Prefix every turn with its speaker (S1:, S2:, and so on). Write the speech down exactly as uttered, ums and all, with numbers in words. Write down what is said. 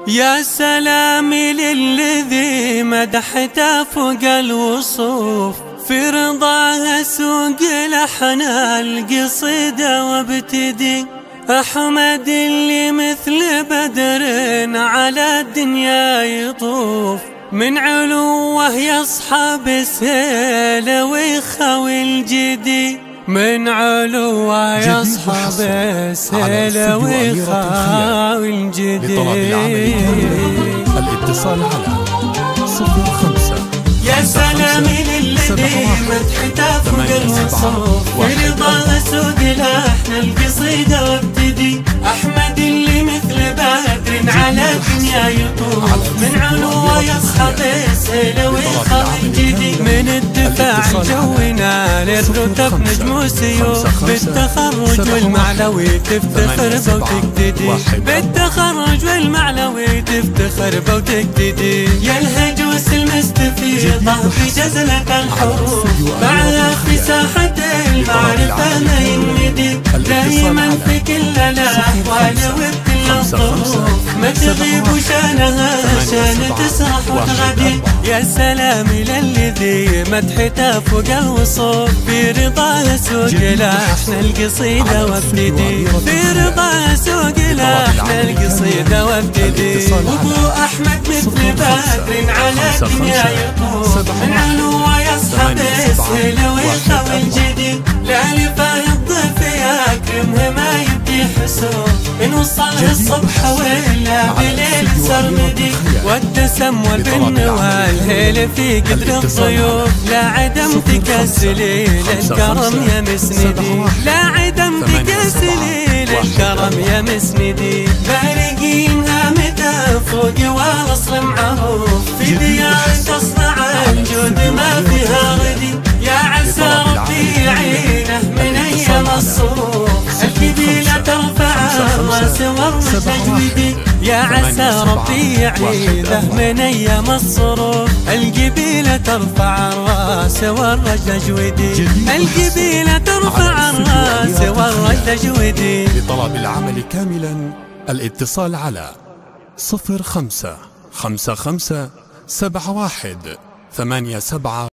S1: يا سلام للذي مدحته فوق الوصوف، في رضاه سوق لحن القصيدة وابتدي. أحمد اللي مثل بدر على الدنيا يطوف، من علوه يصحب السيل ويخاوي الجدي، من علوه يصحب السيل ويخاوي الجدي.
S2: لطلب العمل الاتصال على صفر خمسة.
S1: يا سلام للذي مدحته فوق الوصوف، في رضاه سوق لحن القصيدة وابتدي. أحمد اللي مثل بدر على الدنيا يطوف، من علوه يصحب السيل ويخاوي الجدي. من الدفاع جونا للرتب نجم وسيوف، بالتخرج والمعلوي تفتخر بوتقتدي، بالتخرج والمعلوي تفتخر بوتقتدي. يا الهجوس المستفيضة في جزلة الحروف، معها في ساحة المعرفة ما ينمدي. دايما في كل الأحوال وبكل الظروف، ما تغيب شانها شان تسرح وتغدي. يا سلام للذي مدحته فوق الوصوف، في رضاه سوق لحن القصيدة وابتدي، في رضاه سوق لحن القصيدة وابتدي. وابو أحمد مثل بدر على الدنيا يطوف، من علوه يصحب السيل ويخاوي الجدي. لا لفاه الضيف يكرمه ما يبدي حسوب، إن وصله الصبح ولا بليل سرمدي. والدسم والبن والهيل في قدر الضيوف، لا عدم تكسلي للكرم يا مسندي، لا عدم تكسلي للكرم يا مسندي. بارقين هامته فوق والأصل معروف، في ديار تصنع الجود ما فيها ردي. يا عسى ربي يعينه من أيام الصروف، الكبيلة ترفع الراس والرش تجويدي. يا عسى ربي يعينه من أيام الصروف، القبيلة ترفع الراس والرش تجويدي، القبيلة ترفع الراس والرش تجويدي.
S2: لطلب العمل كاملا الاتصال على صفر خمسة خمسة خمسة سبعة واحد ثمانية سبعة